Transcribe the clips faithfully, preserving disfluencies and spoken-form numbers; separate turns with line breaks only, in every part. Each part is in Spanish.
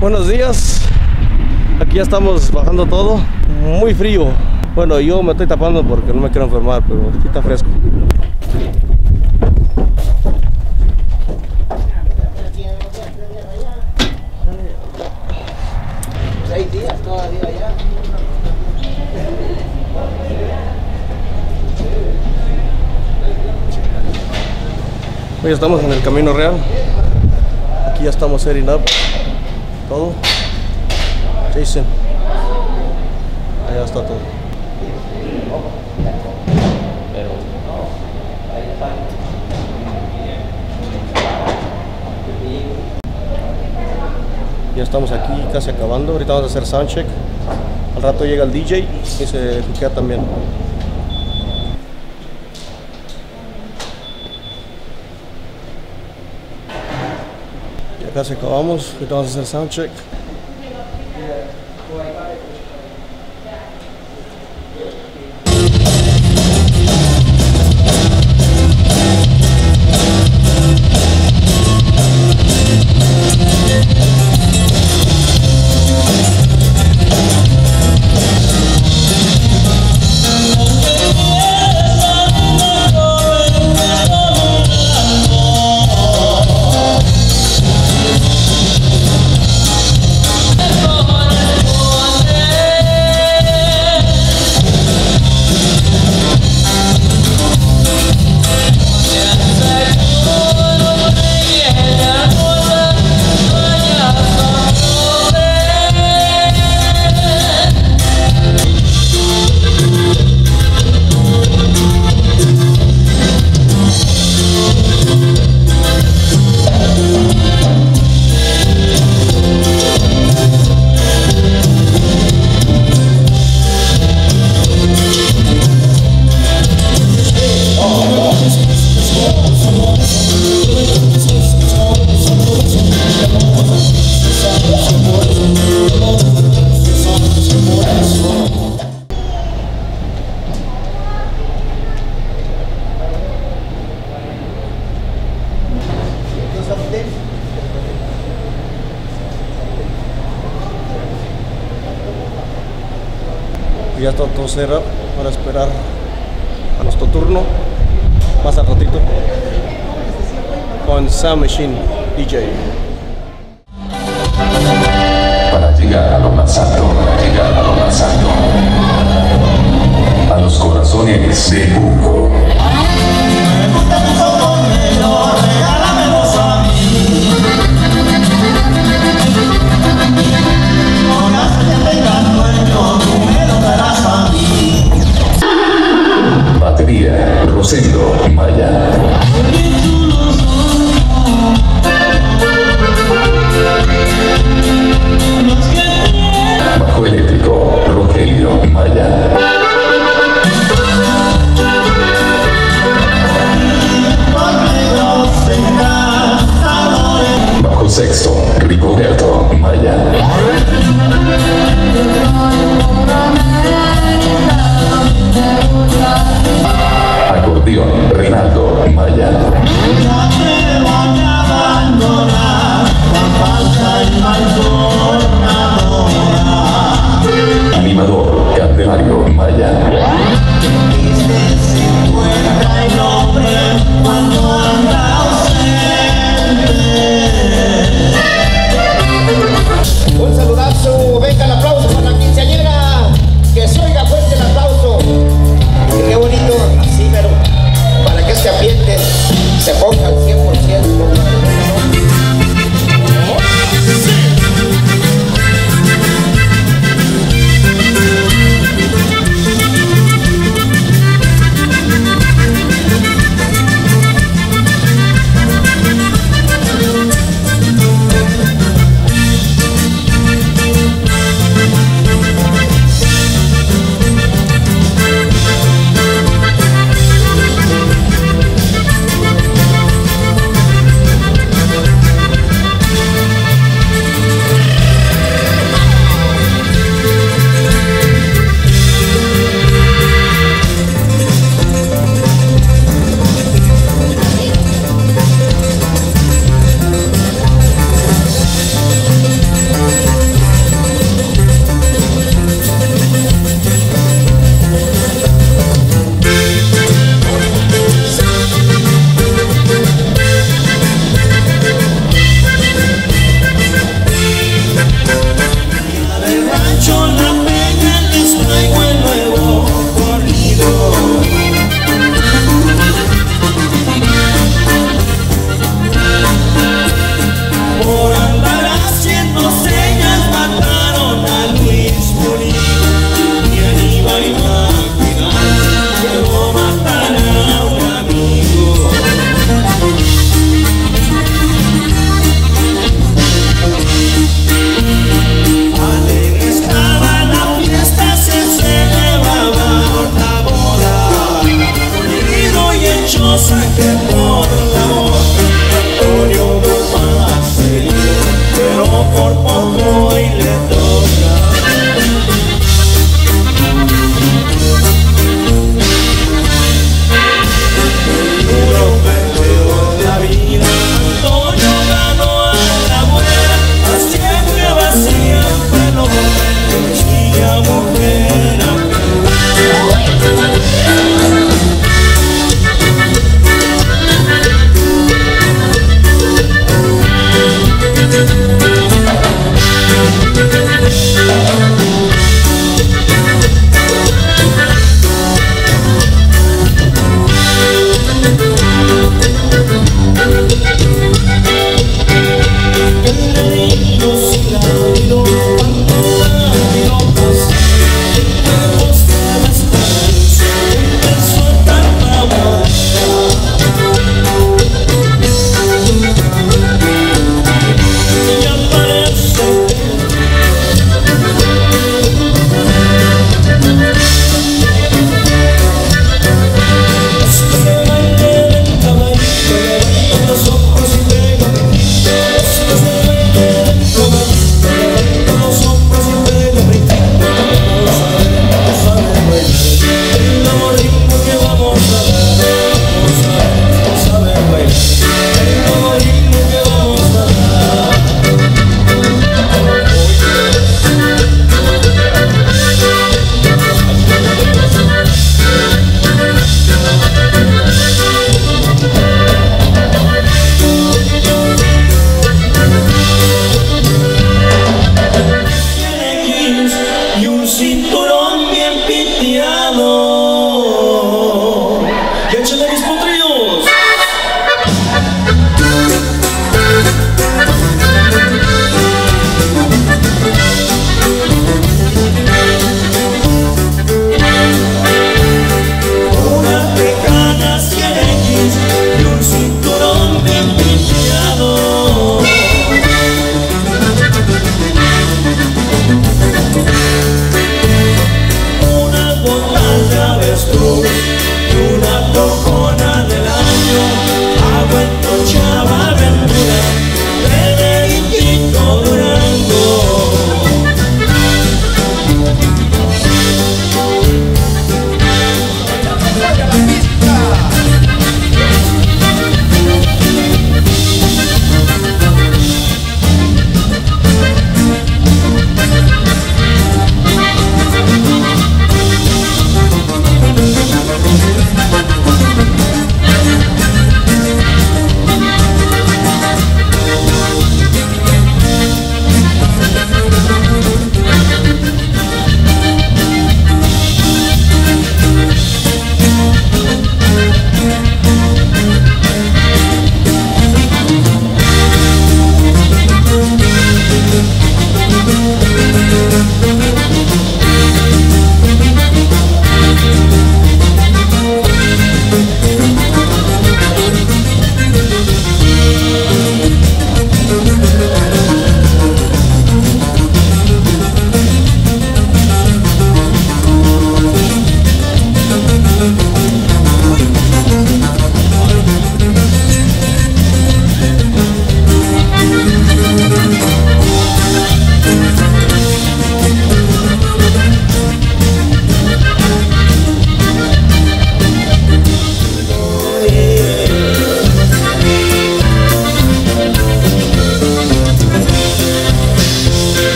Buenos días, aquí ya estamos bajando todo, muy frío. Bueno, yo me estoy tapando porque no me quiero enfermar, pero sí está fresco.
Seis días todavía allá.
Hoy estamos en el Camino Real. Aquí ya estamos setting up todo. Jason, allá está todo. Ya estamos aquí casi acabando. Ahorita vamos a hacer soundcheck. Al rato llega el D J y se queda también. Ya casi acabamos. Ahorita vamos a hacer soundcheck. Ya está todo cerrado para esperar a nuestro turno más al ratito con Sound Machine D J.
Para llegar a lo más alto, para llegar a lo más alto, a los corazones del mundo. Batería, Rosendo Maya. Bajo eléctrico, Rogelio Maya. Bajo sexto, Rigoberto Maya. Acordeón, Reinaldo Maya. Animador, Candelario Maya.
Un saludazo, venga el aplauso para la quinceañera, que se oiga fuerte el aplauso. Y qué bonito, así, pero para que este ambiente se ponga al cien por ciento.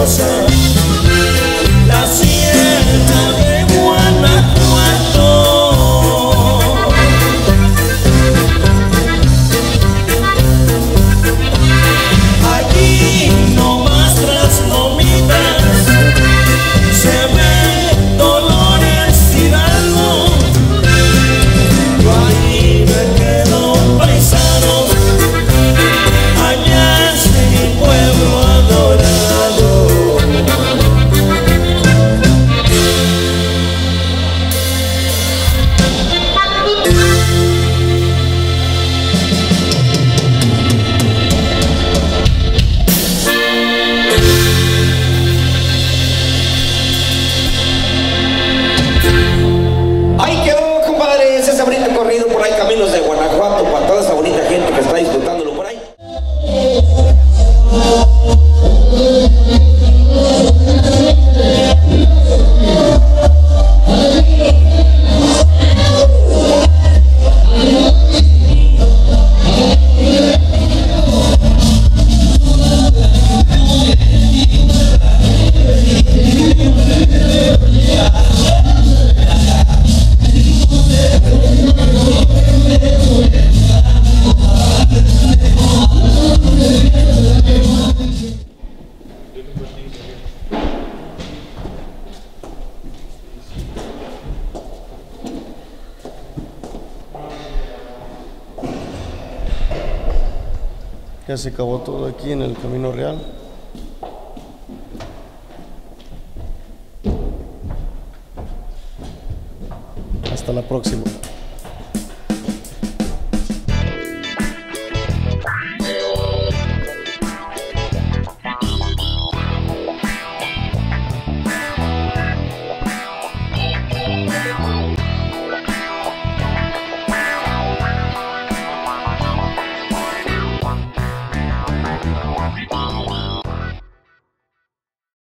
hermosa, la sierra de Guanajuato. Allí nomás tras Lomitas se ve Dolores Hidalgo. Yo ahí me quedo paisano, allá es mi pueblo adorado.
Ahí quedó, compadres, ese bonito corrido por ahí, caminos de Guanajuato, para toda esa bonita gente que está disfrutándolo por ahí.
Ya se acabó todo aquí en el Camino Real. Hasta la próxima.